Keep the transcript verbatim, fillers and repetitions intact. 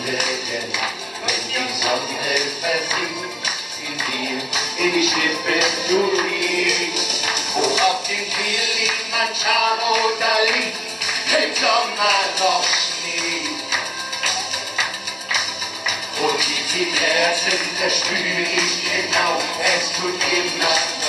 Wandeln, wenn die Sonne versinkt, in die, in die Schiffe du liegst, wo auf dem Kilimanjaro da liegt, im Sommer noch Schnee. Und die Zigaretten, das spüre ich genau, es tut immer